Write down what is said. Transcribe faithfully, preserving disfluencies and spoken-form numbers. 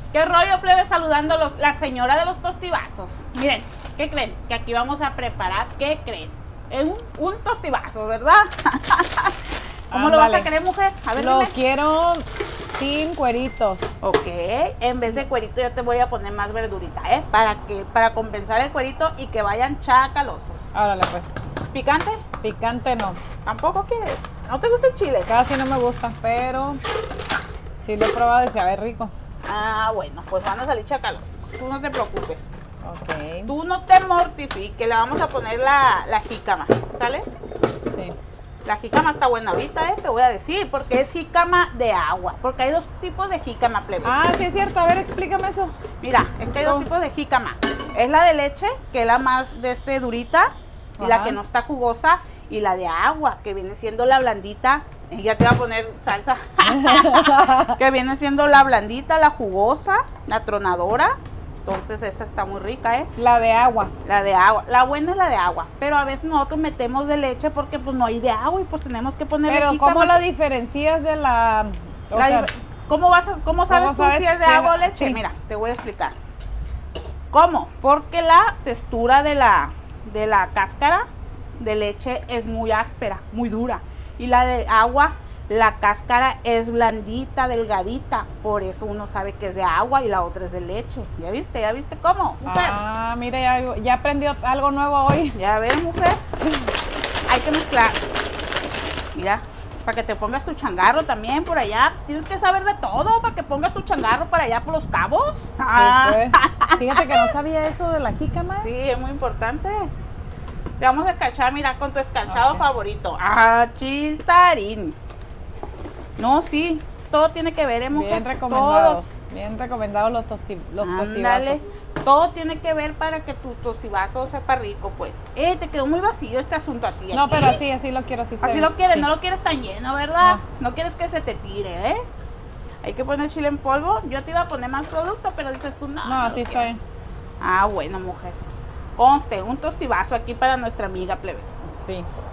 ¿Qué rollo, plebe? Saludando a los, la señora de los tostibazos. Miren, ¿qué creen? Que aquí vamos a preparar, ¿qué creen? Es un, un tostivazo, ¿verdad? ¿Cómo Ándale. Lo vas a querer, mujer? A ver, Lo dime. quiero sin cueritos. Ok, en vez de cuerito yo te voy a poner más verdurita, ¿eh? Para que, para compensar el cuerito y que vayan chacalosos. Órale, pues. ¿Picante? Picante no. ¿Tampoco quieres? ¿No te gusta el chile? Casi no me gusta, pero sí lo he probado y se ve rico. Ah, bueno, pues van a salir chacalosos. Tú no te preocupes. Ok. Tú no te mortifiques, le vamos a poner la, la jícama, ¿sale? Sí. La jícama está buena ahorita, ¿eh? Te voy a decir, porque es jícama de agua. Porque hay dos tipos de jícama, plebe. Ah, sí es cierto. A ver, explícame eso. Mira, es que hay dos tipos de jícama. Es la de leche, que es la más de este durita, y la que no está jugosa, y la de agua, que viene siendo la blandita. Y ya te voy a poner salsa. Que viene siendo la blandita, la jugosa, la tronadora. Entonces esa está muy rica, ¿eh? La de agua. La de agua. La buena es la de agua. Pero a veces nosotros metemos de leche porque pues no hay de agua y pues tenemos que ponerle Pero jícama. ¿cómo la diferencias de la...? O La sea, dif- ¿Cómo, vas a, ¿Cómo sabes ¿cómo tú sabes si es de si agua o era- leche? sí. Mira, te voy a explicar. ¿Cómo? Porque la textura de la, de la cáscara de leche es muy áspera, muy dura. Y la de agua, la cáscara es blandita, delgadita. Por eso uno sabe que es de agua y la otra es de leche. ¿Ya viste? ¿Ya viste cómo? Mujer? Ah, mira, ya, ya aprendió algo nuevo hoy. Ya ves, mujer. Hay que mezclar. Mira, para que te pongas tu changarro también por allá. Tienes que saber de todo para que pongas tu changarro para allá por los cabos. Ah. Sí, pues. Fíjate que no sabía eso de la jícama. Sí, es muy importante. Te vamos a escarchar, mira, con tu escarchado Ok. favorito. Ah, chiltarín. No, sí, todo tiene que ver, ¿eh, mujer? Bien recomendados. Bien recomendados los, tosti, los Ándale. tostibazos. Todo tiene que ver para que tu tostivazo sepa rico, pues. Eh, te quedó muy vacío este asunto a ti. No, aquí. pero así, así lo quiero. Así, está Así bien. lo quieres, Sí. no lo quieres tan lleno, ¿verdad? No. No quieres que se te tire, ¿eh? Hay que poner chile en polvo. Yo te iba a poner más producto, pero dices tú, no. No, no así lo está quiero. bien. Ah, bueno, mujer. Conste, un tostivazo aquí para nuestra amiga plebes. Sí.